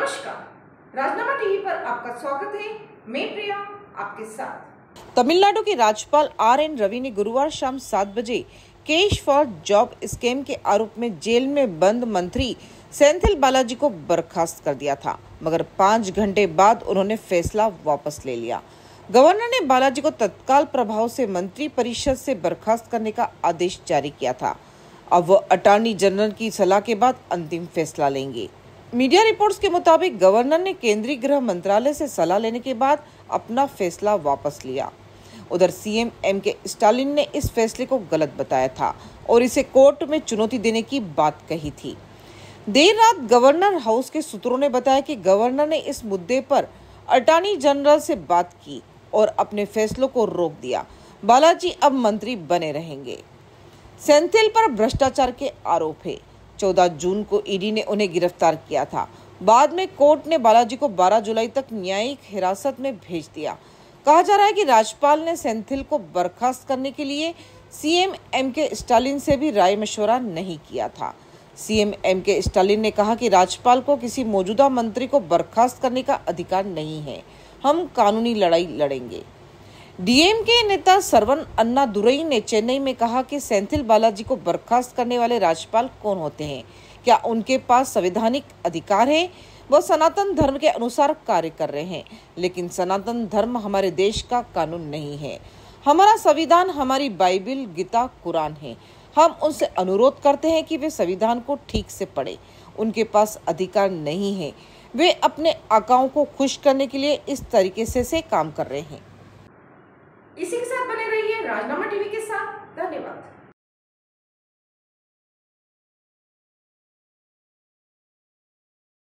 नमस्कार, राजनामा टीवी पर आपका स्वागत है। मैं प्रिया आपके साथ। तमिलनाडु के राज्यपाल आर.एन. रवि ने गुरुवार शाम 7 बजे कैश फॉर जॉब स्कीम के आरोप में जेल में बंद मंत्री सेंथिल बालाजी को बर्खास्त कर दिया था, मगर 5 घंटे बाद उन्होंने फैसला वापस ले लिया। गवर्नर ने बालाजी को तत्काल प्रभाव से मंत्री परिषद से बर्खास्त करने का आदेश जारी किया था। अब वो अटॉर्नी जनरल की सलाह के बाद अंतिम फैसला लेंगे। मीडिया रिपोर्ट्स के मुताबिक गवर्नर ने केंद्रीय गृह मंत्रालय से सलाह लेने के बाद अपना फैसला वापस लिया। उधर सीएम एम.के. स्टालिन ने इस फैसले को गलत बताया था और इसे कोर्ट में चुनौती देने की बात कही थी। देर रात गवर्नर हाउस के सूत्रों ने बताया कि गवर्नर ने इस मुद्दे पर अटॉर्नी जनरल से बात की और अपने फैसलों को रोक दिया। बालाजी अब मंत्री बने रहेंगे। सेंथिल पर भ्रष्टाचार के आरोप है। 14 जून को ईडी ने उन्हें गिरफ्तार किया था। बाद में कोर्ट ने बालाजी को 12 जुलाई तक न्यायिक हिरासत में भेज दिया। कहा जा रहा है कि राज्यपाल ने सेंथिल को बर्खास्त करने के लिए सीएम एम.के. स्टालिन से भी राय मशवरा नहीं किया था। CM MK. स्टालिन ने कहा कि राज्यपाल को किसी मौजूदा मंत्री को बर्खास्त करने का अधिकार नहीं है। हम कानूनी लड़ाई लड़ेंगे। डीएमके नेता सर्वन अन्नादुरई ने चेन्नई में कहा कि सेंथिल बालाजी को बर्खास्त करने वाले राज्यपाल कौन होते हैं? क्या उनके पास संवैधानिक अधिकार है? वह सनातन धर्म के अनुसार कार्य कर रहे हैं, लेकिन सनातन धर्म हमारे देश का कानून नहीं है। हमारा संविधान, हमारी बाइबिल, गीता, कुरान है। हम उनसे अनुरोध करते हैं कि वे संविधान को ठीक से पढ़े। उनके पास अधिकार नहीं है। वे अपने आकाओं को खुश करने के लिए इस तरीके से काम कर रहे हैं। इसी के साथ बने रहिए राजनामा टीवी के साथ। धन्यवाद।